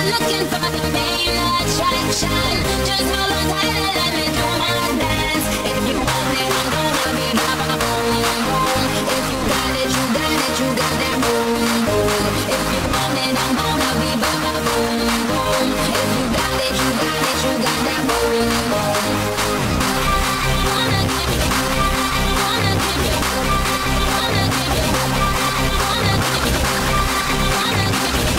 looking for the main attraction. Just hold on tight and let me do my dance. If you want it, I'm gonna be ba ba boom boom. If you got it, you got it, you got that boom boom. If you want it, I'm gonna be ba ba boom boom. If you got it, you got it, you got that boom boom. Wanna give you, wanna give you, wanna give you, wanna give you, wanna give you.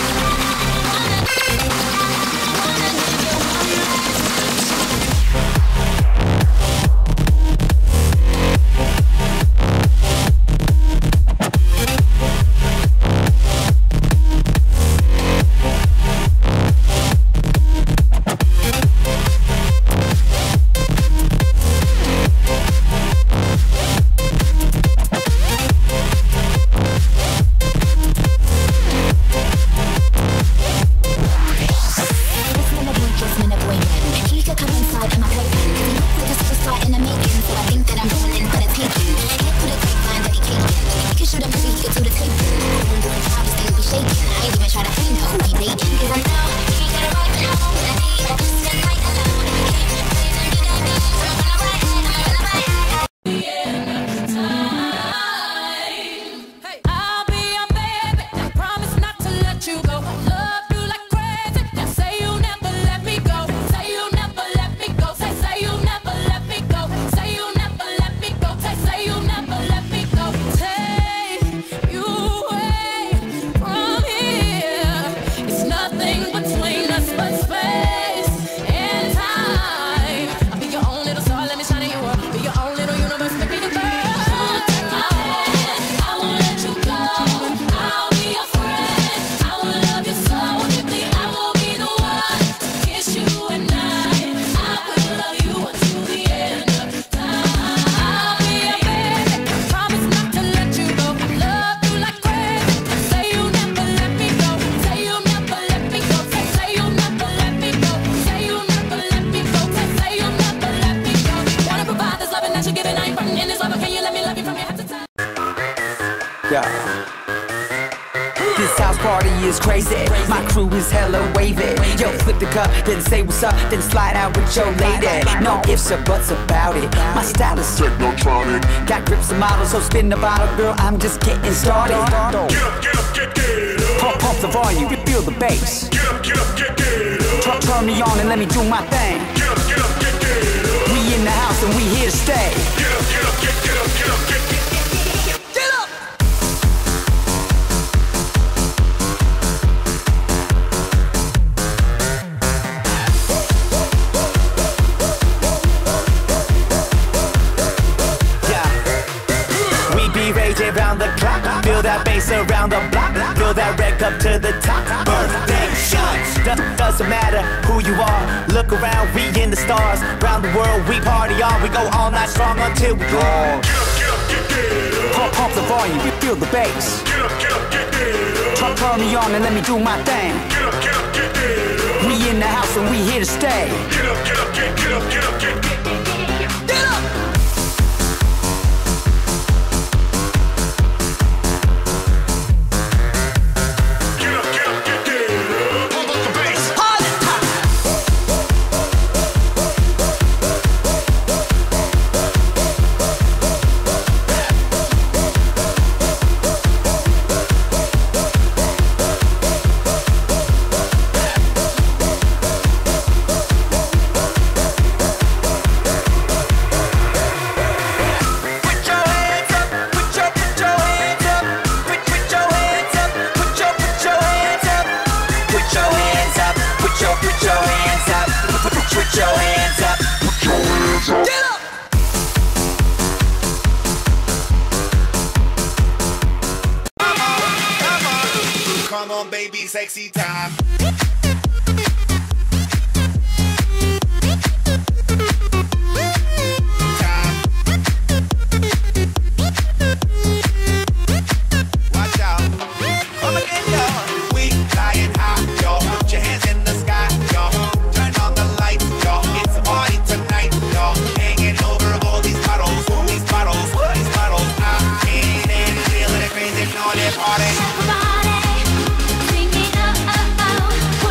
This house party is crazy. My crew is hella wavy. Yo, flip the cup, then say what's up, then slide out with your lady. No ifs or buts about it. My style is technotronic. Got grips and models, so spin the bottle, girl. I'm just getting started. Get up, get up. Pump the volume, feel the bass. Get up. Turn me on and let me do my thing. Get up. We in the house and we here to stay. Get up, get up, get up, get up, get up. Around the clock, feel that bass around the block, feel that wreck up to the top. Birthday shots, doesn't matter who you are. Look around, we in the stars. Round the world, we party on. We go all night strong until we go. Get up. Pump the volume, feel the bass. Get up. Turn me on and let me do my thing. Get up. We in the house and we here to stay. Get up, get up, get up, get up, get up. Come on, baby, sexy time. Watch out. Come again, y'all. We flying high, y'all. Put your hands in the sky, y'all. Turn on the lights, y'all. It's a party tonight, y'all. Hanging over all these bottles, these bottles, these bottles. I'm in and feeling it crazy, on that party. Bring me up, oh, oh.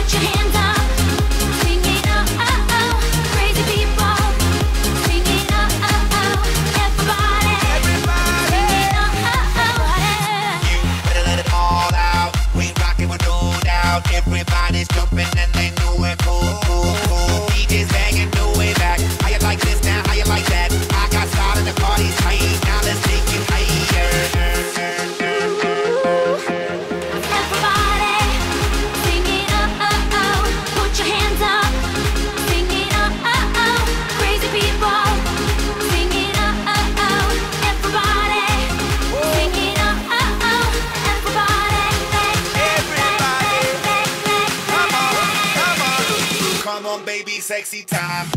on, baby, sexy time.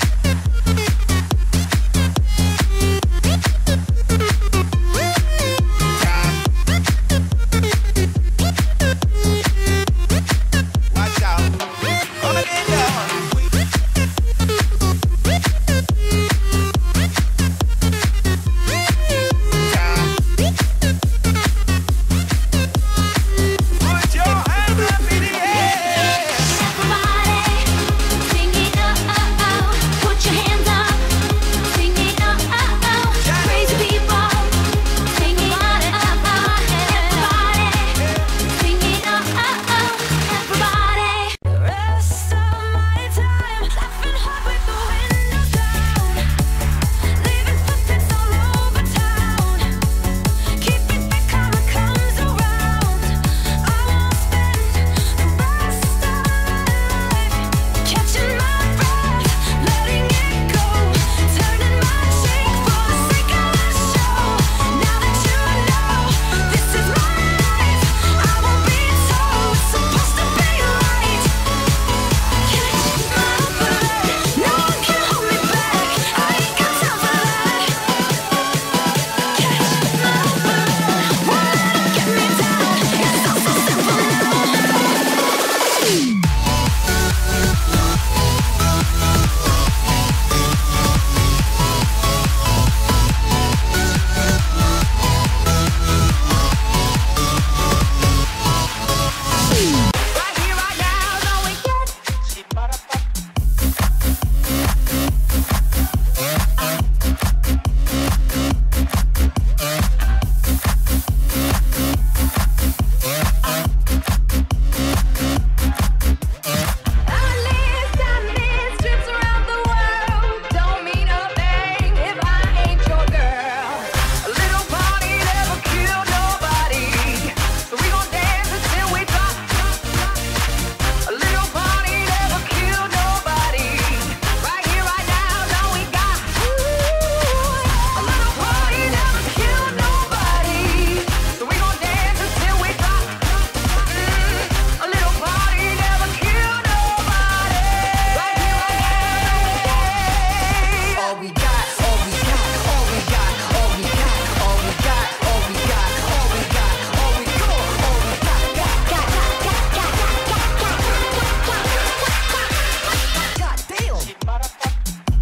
Watch out. Come again, girl. Put your hands up in the air. Everybody, sing it up, put your hands up, sing it up, crazy people, sing it up, everybody, sing it up, everybody. The rest of my time, laughing hard with the windows down, leaving footprints all over town, keeping me calm when comes around. I won't spend the rest of my life catching my breath, letting it go, turning my cheek for the sake of the show. Now that you know this is my life, I won't be told it's supposed to be right. Catch my breath, no one can hold me back. I ain't got time for that. Catch my breath, won't let it get me down. It's all so simple now. Right here, right now, no we get. I live trips around the world. Don't mean a thing if I ain't your girl. A little party never killed nobody, so we gon' dance until we drop. A little party never killed nobody. Right here, right now, no we got. A little party never killed nobody, so we gon' dance until we drop. A little party never killed nobody. Right here, right now, All we got, all we got, all we got, all we got, all we got, all we got, all we got, all we go, all we got. God damn.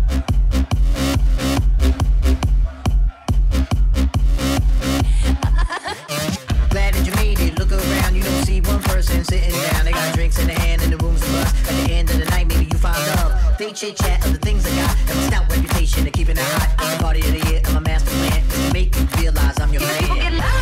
Glad that you made it. Look around, you don't see one person sitting down. They got drinks in their hand and the room's a buzz. At the end of the night, maybe you find love. They chit chat of the things I got and my stout reputation of keeping it hot. It's the party of the year and my master plan is to make you realize I'm your people get man. loud.